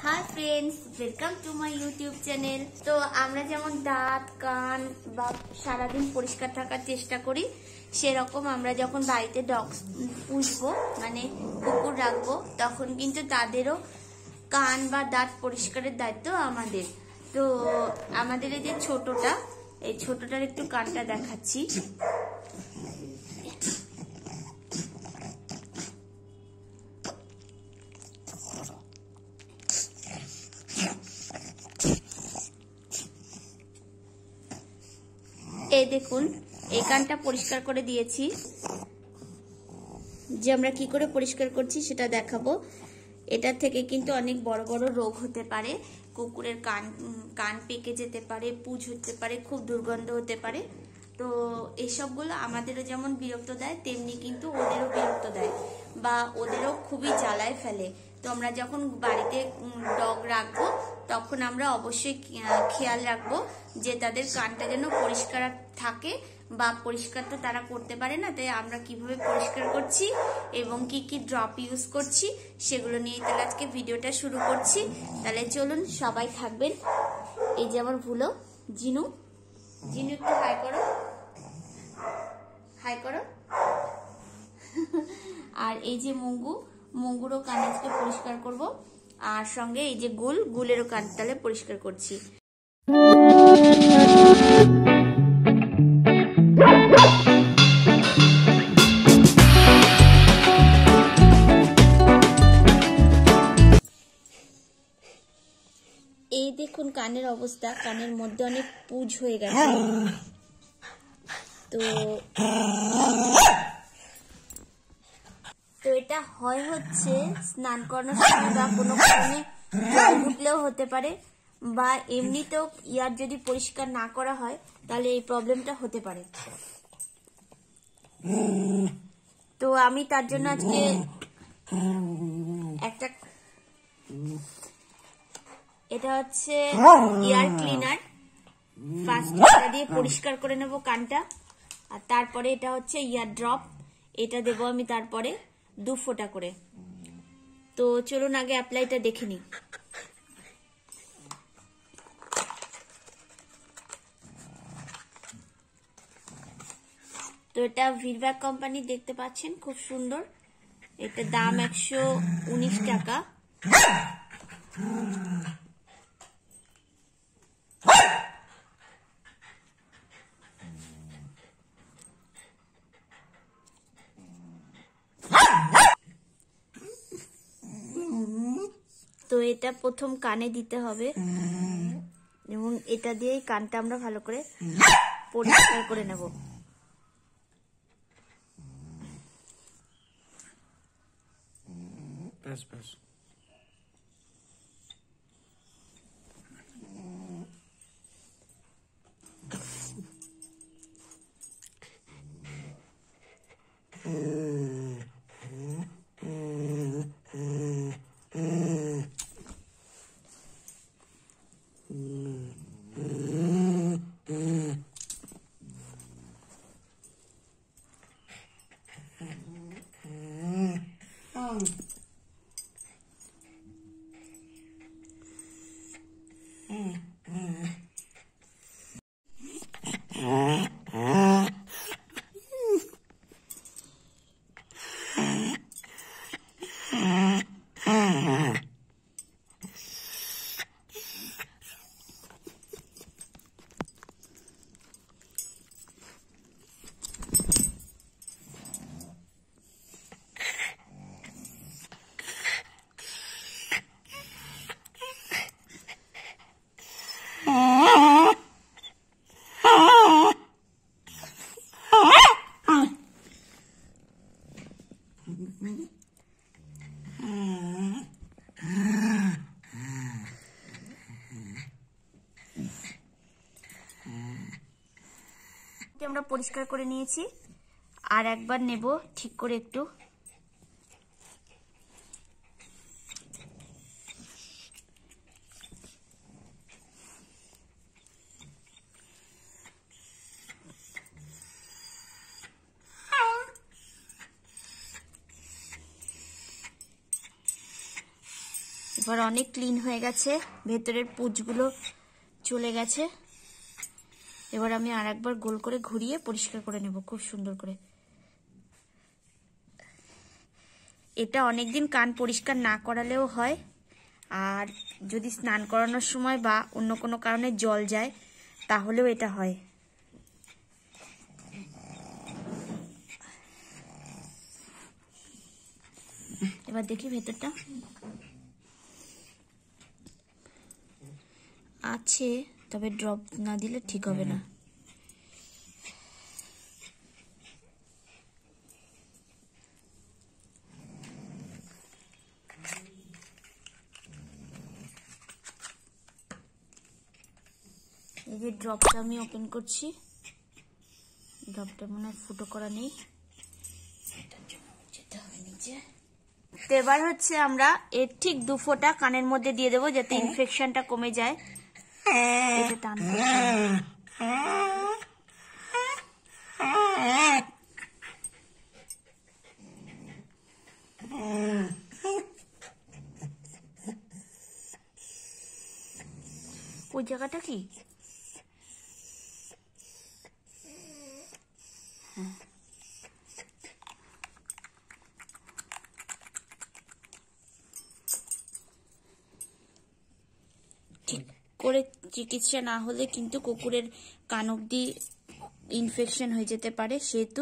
Hi friends, welcome to my YouTube channel. तो আমরা যেমন দাঁত কান বা সারাদিন পরিষ্কার থাকার চেষ্টা করি, সেরকম আমরা যখন বাড়িতে ডগ পুষবো মানে কুকুর রাখবো, তখন কিন্তু তাদেরও কান বা দাঁত পরিষ্কারের দায়িত্ব আমাদের। তো আমাদের এই যে ছোটটা, এই ছোটটার একটু কানটা দেখাচ্ছি। এই দেখুন, এই কানটা পরিষ্কার করে দিয়েছি। যে আমরা কি করে পরিষ্কার করছি সেটা দেখাবো। এটা থেকে কিন্তু অনেক বড় বড় রোগ হতে পারে। কুকুরের কান পেকে যেতে পারে, পুঁজ হতে পারে, খুব দুর্গন্ধ হতে পারে। তো এইসবগুলো আমাদেরও যেমন বিরক্ত দেয়, তেমনি কিন্তু ওদেরও বিরক্ত দেয় বা ওদেরও খুবই জ্বালায় ফেলে। তো আমরা যখন বাড়িতে ডগ রাখবো, তখন আমরা অবশ্যই খেয়াল রাখবো যে তাদের কানটা যেন পরিষ্কার থাকে, বা পরিষ্কার তো তারা করতে পারে না, তাই আমরা কিভাবে পরিষ্কার করছি এবং কি কি ড্রপ ইউজ করছি সেগুলো নিয়ে তাহলে আজকে ভিডিওটা শুরু করছি। তাহলে চলুন, সবাই থাকবেন। এই যে আমার ভুলো জিনু, জিনু একটু হাই করো, হাই করো। আর এই যে মঙ্গুরও কান আজকে পরিষ্কার করব, আর সঙ্গে এই যে গুলেরও কান তাহলে পরিষ্কার করছি। এই দেখুন কানের অবস্থা, কানের মধ্যে অনেক পুঁজ হয়ে গেছে। তো এটা হচ্ছে স্নান করানোর সময় বা কোনো কারণে জল উঠলেও হতে পারে, বা এমনিতেও ইয়ার যদি পরিষ্কার না করা হয় তাহলে এই প্রবলেমটা হতে পারে। তো আমি তার জন্য আজকে একটা, এটা হচ্ছে ইয়ার ক্লিনার, ফার্স্ট এটা দিয়ে পরিষ্কার করে নেব কানটা। আর তারপরে এটা হচ্ছে ইয়ার ড্রপ, এটা দেবো আমি তারপরে 2 ফোঁটা করে। তো চলুন আগে অ্যাপ্লাইটা দেখে নিই। তো এটা ভিরব্যাক কোম্পানি, দেখতে পাচ্ছেন খুব সুন্দর। এটা দাম 119 টাকা। তো এটা প্রথম কানে দিতে হবে এবং এটা দিয়ে কানটা আমরা ভালো করে পরিষ্কার করে নেব। আমরা পরিষ্কার করে নিয়েছি, আর একবার নেব ঠিক করে একটু। এবার অনেক ক্লিন হয়ে গেছে, ভেতরের পুঁজগুলো চলে গেছে। এবার আমি আরেকবার গোল করে ঘুরিয়ে পরিষ্কার করে নেব খুব সুন্দর করে। এটা অনেকদিন কান পরিষ্কার না করালেও হয়, আর যদি স্নান করানোর সময় বা অন্য কোনো কারণে জল যায় তাহলেও এটা হয়। এবার দেখি ভেতরটা আছে, তবে ড্রপ না দিলে ঠিক হবে না। এই যে ড্রপটা আমি ওপেন করছি, ড্রপটা মনে হয় ফুটো করা নেই, এটার জন্য যেতে হবে নিচে। তো এবার হচ্ছে আমরা এর ঠিক 2 ফোঁটা কানের মধ্যে দিয়ে দেবো যাতে ইনফেকশনটা কমে যায়। এটা টান ওই জায়গাটা কি ঠিক করে চিকিৎসা না হলে কিন্তু কুকুরের কান অবধি ইনফেকশন হয়ে যেতে পারে, সেহেতু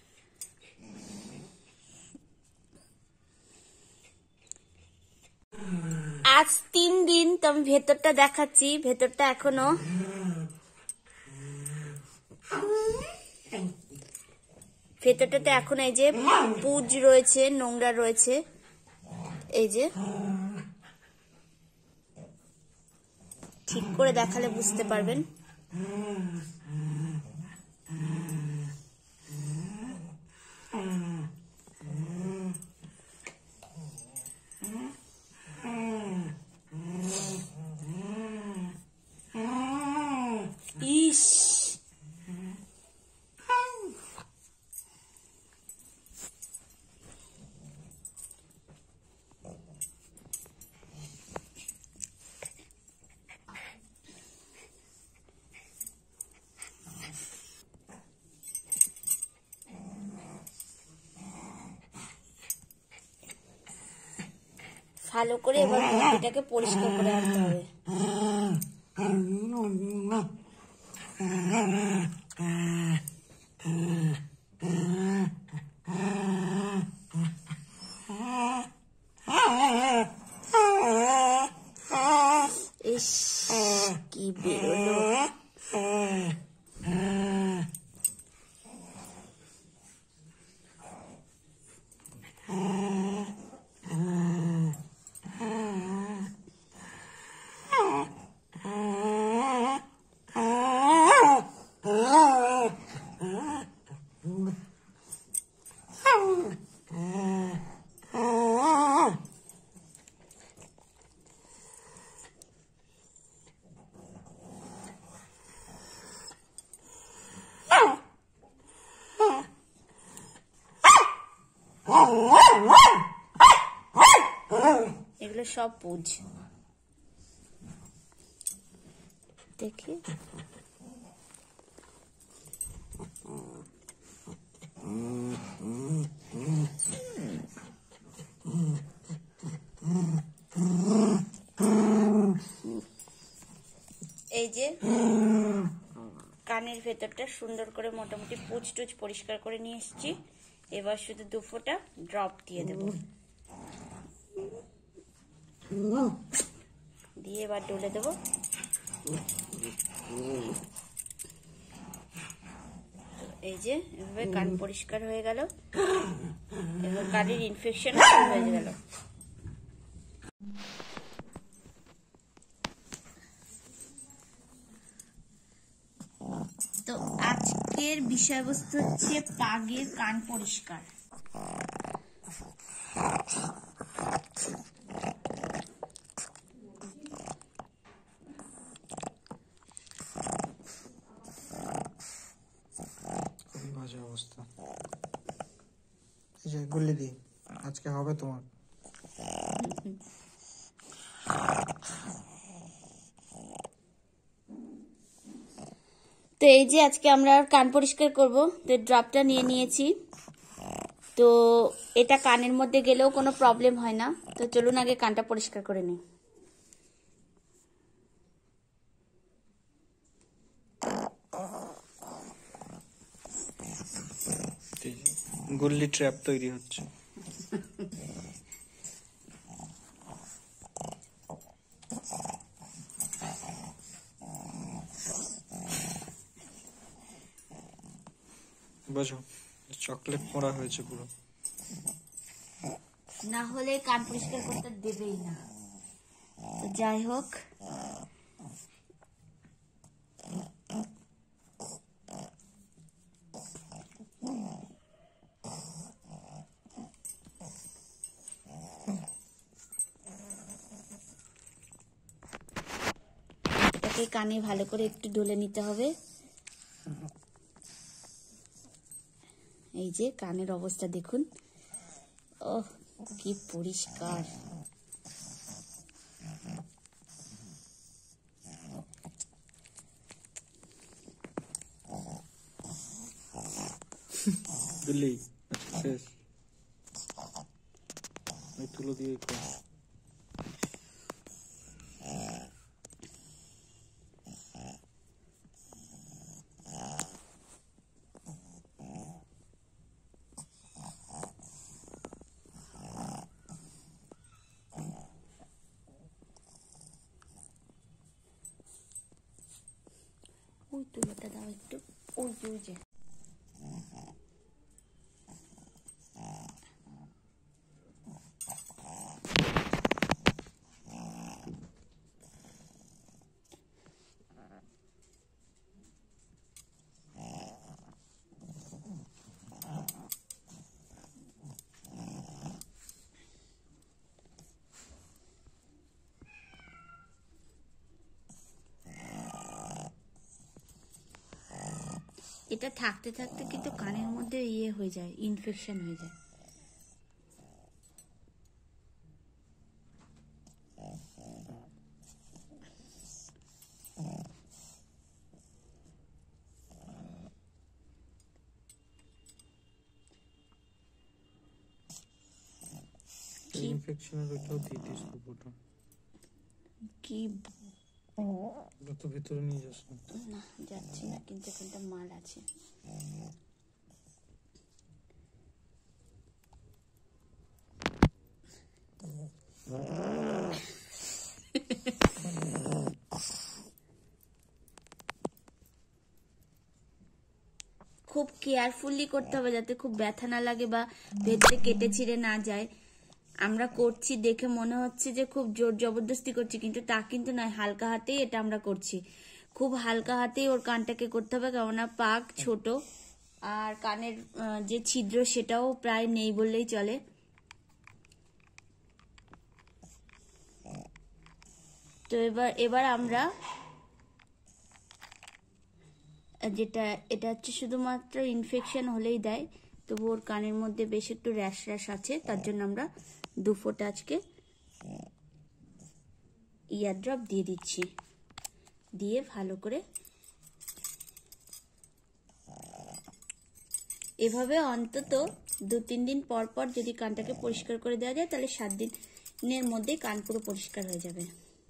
আজ 3 দিন। তো আমি ভেতরটা দেখাচ্ছি, ভেতরটা এখনো ভেতরটাতে এখন এই যে পুঁজ রয়েছে, নোংরা রয়েছে, এই যে ঠিক করে দেখালে বুঝতে পারবেন। ইস, ভালো করে এবার এটাকে পরিষ্কার করে আনতে হবে। ইস, কি বেরোলো। এগুলো সব পুঁজ, দেখি এই যে কানের ভেতরটা সুন্দর করে মোটামুটি পুঁজ টুজ পরিষ্কার করে নিয়ে এসেছি। এবার শুধু 2 ফোঁটা ড্রপ দিয়ে দেব, দিয়ে এবার ডলে দেবো। এই যে এভাবে কান পরিষ্কার হয়ে গেল, এবার কানের ইনফেকশন হয়ে গেল। তো আজকের বিষয়বস্তু হচ্ছে পাগের কান পরিষ্কার। বাজে অবস্থা। এই যে গুল্লি দি, আজকে হবে তোমার। তো এই যে আজকে আমরা কান পরিষ্কার করব, তো ড্রপটা নিয়ে নিয়েছি। তো এটা কানের মধ্যে গেলেও কোনো প্রবলেম হয় না। তো চলুন আগে কানটা পরিষ্কার করে নিই। গুল্লি ট্র্যাপ তৈরি হচ্ছে। বুঝো, চকলেট মোড়া হয়েছে পুরো। না হলে কান পরিষ্কার করতে দেবেই না। তো যাই হোক, এটাকে কানে ভালো করে একটু ডলে নিতে হবে। এই যে কানের অবস্থা দেখুন, ওহ কি পরিষ্কার। গুল্লি শেষ, ওই তুলো দিয়ে কর। ওই তুলোটা দাও একটু, ওই যে ওই যে। এটা থাকতে থাকতে কিন্তু কানের মধ্যে ইয়ে হয়ে যায়, ইনফেকশন হয়ে যায়। ইনফেকশনের ওটাও দিয়ে দিস পুরোটা। কি ওটা তো ভেতরে নিয়ে যাস না। না যাচ্ছি না, কিন্তু এখানটা মাল আছে। খুব কেয়ারফুলি করতে হবে যাতে খুব ব্যথা না লাগে বা ভেতরে কেটে ছিঁড়ে না যায়। আমরা করছি দেখে মনে হচ্ছে যে খুব জোর জবরদস্তি করছি, কিন্তু তা কিন্তু নয়, হালকা হাতেই এটা আমরা করছি। খুব হালকা হাতেই ওর কানটাকে করতে হবে, কেননা পাক ছোট আর কানের যে ছিদ্র সেটাও প্রায় নেই বললেই চলে। তো এবার আমরা যেটা, এটা হচ্ছে শুধুমাত্র ইনফেকশন হলেই দেয়, তবু ওর কানের মধ্যে বেশ একটু র্যাশ র্যাশ আছে, তার জন্য আমরা 2 ফোঁটা আজকে ইয়ার ড্রপ দিয়ে দিচ্ছি। দিয়ে ভালো করে এভাবে অন্তত 2-3 দিন পর পর যদি কানটাকে পরিষ্কার করে দেওয়া যায়, তাহলে 7 দিনের মধ্যে কান পুরো পরিষ্কার হয়ে যাবে।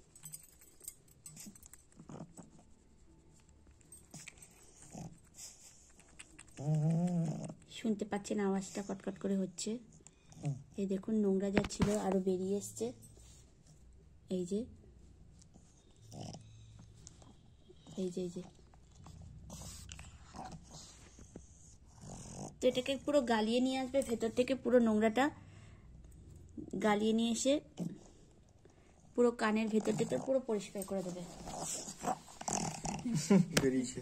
শুনতে পাচ্ছেন আওয়াজটা কটকট করে হচ্ছে। এই দেখুন, নোংরা যা ছিল আরো বেরিয়ে এসছে। এই যে এই যে এই যে, তো এটাকে পুরো গালিয়ে নিয়ে আসবে, ভেতর থেকে পুরো নোংরাটা গালিয়ে নিয়ে এসে পুরো কানের ভেতর থেকে পুরো পরিষ্কার করে দেবে। বেরিয়েছে।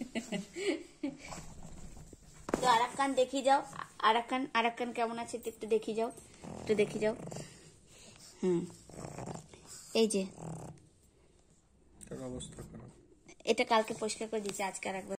তো আরেক কান দেখিয়ে যাও, আরেক কান কেমন আছে একটু দেখিয়ে যাও, একটু দেখিয়ে যাও। এই যে অবস্থা খারাপ। এটা কালকে পরিষ্কার করে দিয়েছি, আজকে আর একবার